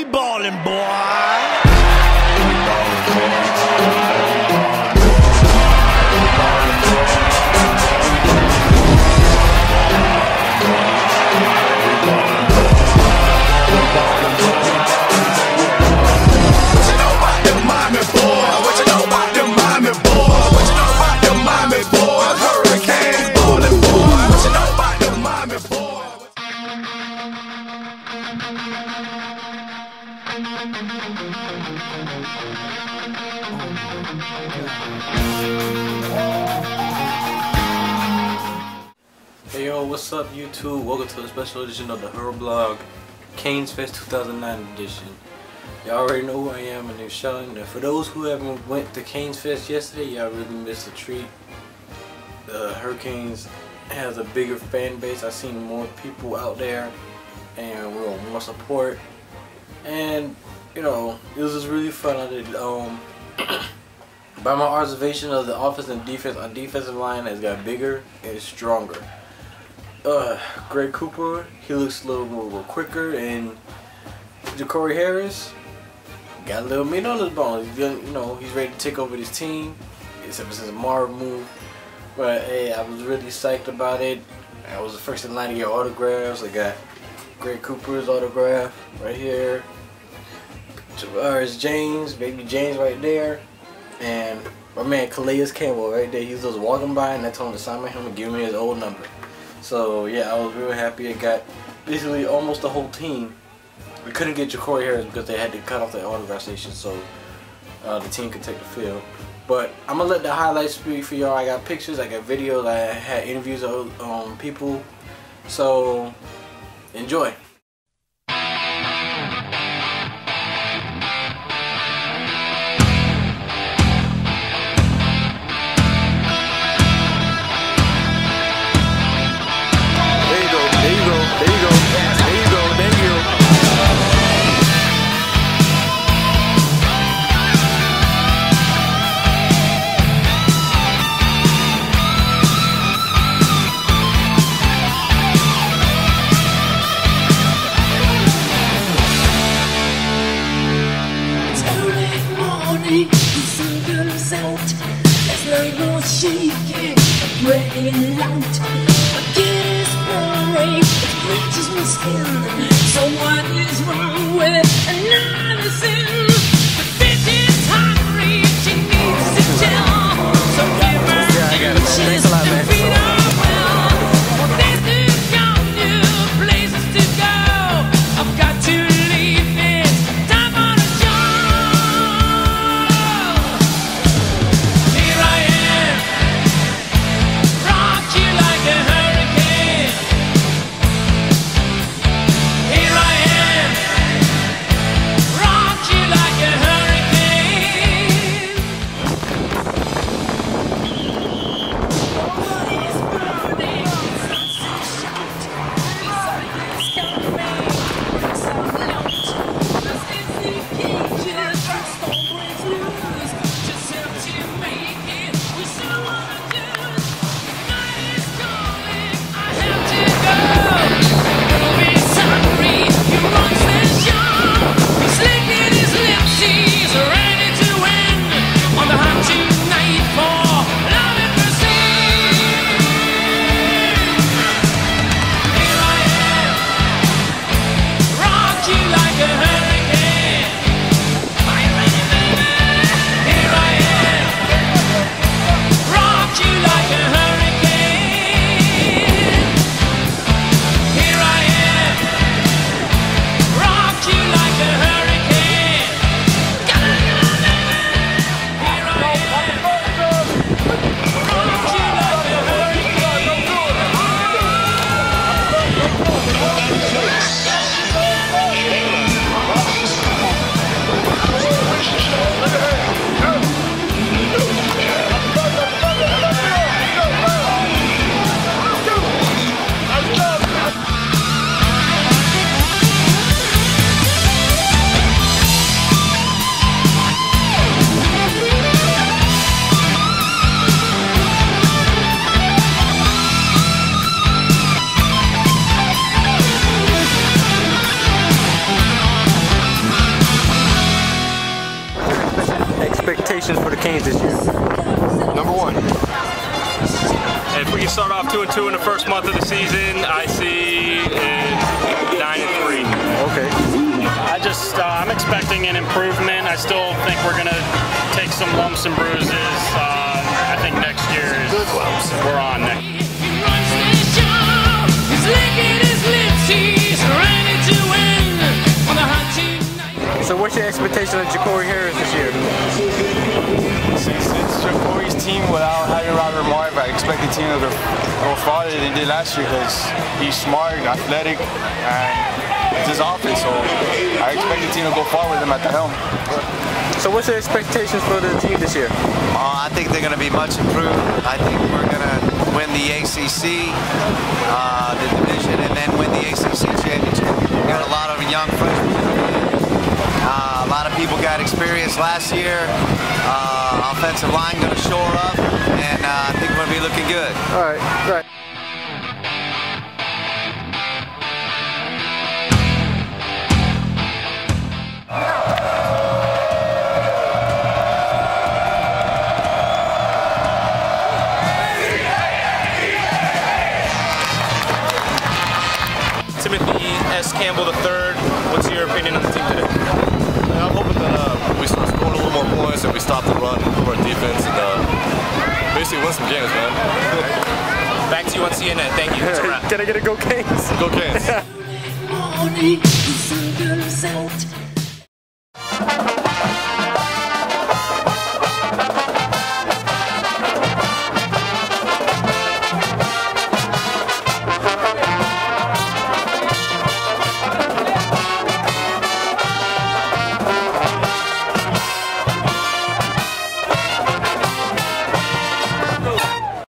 we ballin', boy. Hey yo, what's up YouTube? Welcome to a special edition of the Her Blog, Canes Fest 2009 edition. Y'all already know who I am, my name's Sheldon. And for those who haven't went to Canes Fest yesterday, y'all really missed a treat. The Hurricanes has a bigger fan base. I've seen more people out there and we're on more support. And you know, it was just really fun. I did by my observation of the offense and defense, our defensive line has got bigger and stronger. Greg Cooper, he looks a little more quicker, and Jacory Harris got a little meat on his bones. He's gonna, you know, he's ready to take over this team. Except since the Marv move, but hey, I was really psyched about it. I was the first in line to get autographs. I got Greg Cooper's autograph right here. It's James, baby James right there, and my man Calais Campbell right there. He was just walking by, and I told him to sign my helmet and give me his old number. So yeah, I was real happy. I got basically almost the whole team. We couldn't get Jacory Harris because they had to cut off the autograph station so the team could take the field. But I'm gonna let the highlights speak for y'all. I got pictures, I got videos, I had interviews of people. So enjoy. There's no more shaking, breaking out. I get inspiration, it reaches my skin. So what is wrong with another sin? The fish is hungry, she needs to chill. So give her inches to feed her well. Days to come, new places to go. I've got to leave this time on a expectations for the Canes this year? Number one. If we can start off 2-2 in the first month of the season, I see 9-3. Okay. I'm expecting an improvement. I still think we're gonna take some lumps and bruises. I think next year we're on next. So what's your expectation of Jacory Harris this year? Since it's Jacory's team without having Robert Marv, I expect the team to go farther than they did last year because he's smart, athletic, and it's his offense. So I expect the team to go far with him at the helm. So what's your expectations for the team this year? I think they're going to be much improved. I think we're going to win the ACC, the division, and then win the ACC championship. We got a lot of young freshmen. A lot of people got experience last year. Offensive line going to shore up, and I think we're going to be looking good. All right, all right. Timothy S. Campbell III, what's your opinion on the team today? I'm hoping that we start scoring a little more points and we stop the run, improve our defense, and basically win some games, man. Back to you on CNN. Thank you. That's a wrap. Can I get a go Canes? Go Canes. Morning, the sun comes out.